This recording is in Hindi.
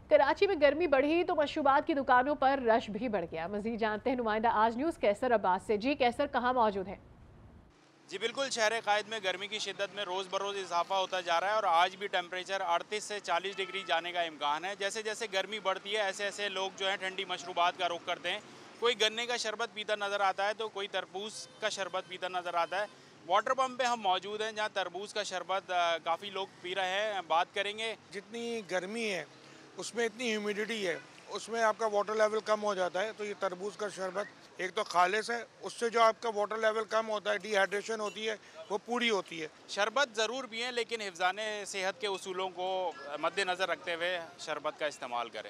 कराची में गर्मी बढ़ी तो मशरूबात की दुकानों पर रश भी बढ़ गया। मजीद जानते हैं नुमाइंदा आज न्यूज़ कैसर अब्बास से। जी कैसर, कहाँ मौजूद है? जी बिल्कुल, शहर कायद में गर्मी की शिद्दत में रोज़ बरोज़ इजाफा होता जा रहा है और आज भी टेम्परेचर 38 से 40 डिग्री जाने का इम्कान है। जैसे जैसे गर्मी बढ़ती है ऐसे ऐसे लोग जो हैं ठंडी मशरूबात का रुख करते हैं। कोई गन्ने का शरबत पीता नज़र आता है तो कोई तरबूज का शरबत पीता नज़र आता है। वाटर पम्प पे हम मौजूद हैं जहाँ तरबूज का शरबत काफ़ी लोग पी रहे हैं। बात करेंगे। जितनी गर्मी है उसमें इतनी ह्यूमिडिटी है, उसमें आपका वाटर लेवल कम हो जाता है। तो ये तरबूज का शरबत एक तो खालिश है, उससे जो आपका वाटर लेवल कम होता है, डिहाइड्रेशन होती है, वो पूरी होती है। शरबत ज़रूर पिएँ लेकिन हिफ्ज़ाने सेहत के उसूलों को मद्देनज़र रखते हुए शरबत का इस्तेमाल करें।